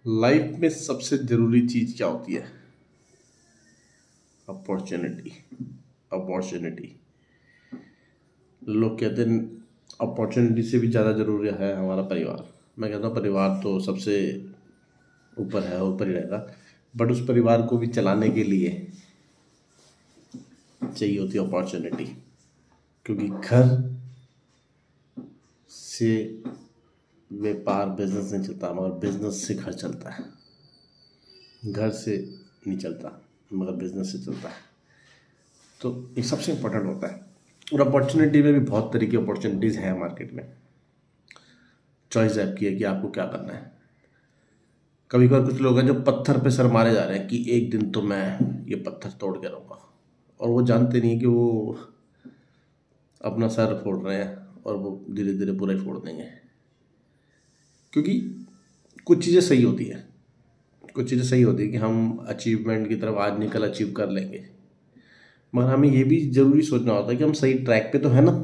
Life में सबसे जरूरी चीज क्या होती है? अपॉर्चुनिटी। अपॉर्चुनिटी। लोग कहते हैं अपॉर्चुनिटी से भी ज़्यादा जरूरी है हमारा परिवार। मैं कहता हूँ परिवार तो सबसे ऊपर है, ऊपर ही रहेगा। बट उस परिवार को भी चलाने के लिए चाहिए होती है अपॉर्चुनिटी, क्योंकि घर से व्यापार बिजनेस नहीं चलता, मगर बिजनेस से घर चलता है। घर से नहीं चलता मगर बिजनेस से चलता है। तो ये सबसे इम्पोर्टेंट होता है। और अपॉर्चुनिटी में भी बहुत तरह की अपॉर्चुनिटीज़ हैं मार्केट में। चॉइस आपकी है कि आपको क्या करना है। कभी कभार कुछ लोग हैं जो पत्थर पे सर मारे जा रहे हैं कि एक दिन तो मैं ये पत्थर तोड़ के रहूँगा, और वो जानते नहीं कि वो अपना सर फोड़ रहे हैं और वो धीरे धीरे पूरा ही फोड़ देंगे। क्योंकि कुछ चीज़ें सही होती है, कुछ चीज़ें सही होती है कि हम अचीवमेंट की तरफ आज निकल अचीव कर लेंगे, मगर हमें ये भी ज़रूरी सोचना होता है कि हम सही ट्रैक पे तो है ना।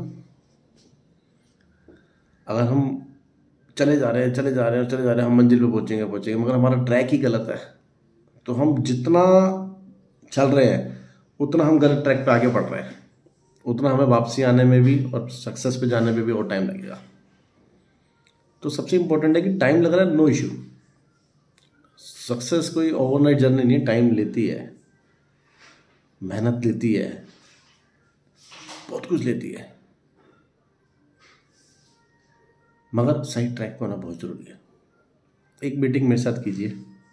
अगर हम चले जा रहे हैं, चले जा रहे हैं, चले जा रहे हैं, हम मंजिल पे पहुंचेंगे पहुंचेंगे, मगर हमारा ट्रैक ही गलत है, तो हम जितना चल रहे हैं उतना हम गलत ट्रैक पे आगे बढ़ रहे हैं, उतना हमें वापसी आने में भी और सक्सेस पे जाने में भी और टाइम लगेगा। तो सबसे इंपॉर्टेंट है कि टाइम लग रहा है, नो इशू। सक्सेस कोई ओवरनाइट जर्नी नहीं, टाइम लेती है, मेहनत लेती है, बहुत कुछ लेती है, मगर सही ट्रैक पे होना बहुत ज़रूरी है। एक मीटिंग मेरे साथ कीजिए,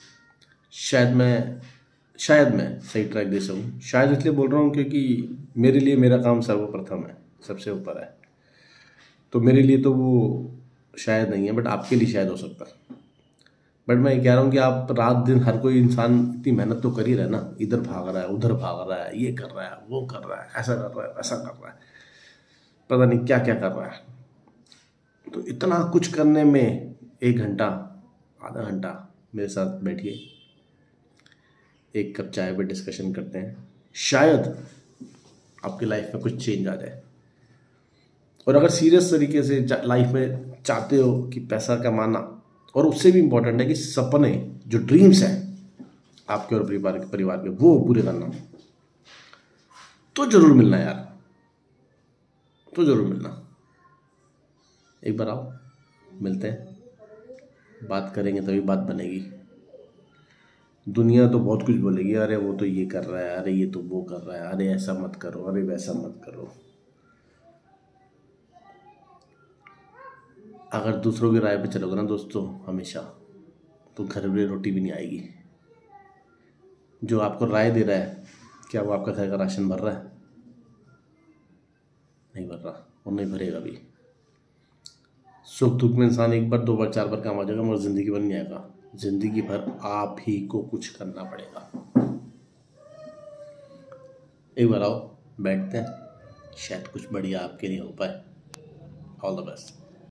शायद मैं सही ट्रैक दे सकूँ। शायद इसलिए बोल रहा हूँ क्योंकि मेरे लिए मेरा काम सर्वप्रथम है, सबसे ऊपर है। तो मेरे लिए तो वो शायद नहीं है, बट आपके लिए शायद हो सकता है। बट मैं ये कह रहा हूँ कि आप रात दिन हर कोई इंसान इतनी मेहनत तो कर ही रहा है ना। इधर भाग रहा है, उधर भाग रहा है, ये कर रहा है, वो कर रहा है, ऐसा कर रहा है, वैसा कर रहा है, पता नहीं क्या क्या कर रहा है। तो इतना कुछ करने में 1 घंटा, आधा घंटा मेरे साथ बैठिए, एक कप चाय पे डिस्कशन करते हैं, शायद आपकी लाइफ में कुछ चेंज आ जाए। और अगर सीरियस तरीके से लाइफ में चाहते हो कि पैसा कमाना, और उससे भी इम्पोर्टेंट है कि सपने जो ड्रीम्स हैं आपके और परिवार के, वो पूरे करना, तो जरूर मिलना यार, तो जरूर मिलना। एक बार आओ, मिलते हैं, बात करेंगे तभी बात बनेगी। दुनिया तो बहुत कुछ बोलेगी, अरे वो तो ये कर रहा है, अरे ये तो वो कर रहा है, अरे ऐसा मत करो, अरे वैसा मत करो। अगर दूसरों की राय पे चलोगे ना दोस्तों हमेशा, तो घर में रोटी भी नहीं आएगी। जो आपको राय दे रहा है, क्या वो आपका घर का राशन भर रहा है? नहीं भर रहा, और नहीं भरेगा भी। सुख दुख में इंसान एक बार, 2 बार, 4 बार काम आ जाएगा, मगर जिंदगी भर नहीं आएगा। जिंदगी भर आप ही को कुछ करना पड़ेगा। एक बार आओ, बैठते हैं, शायद कुछ बढ़िया आपके लिए हो पाए। All the best.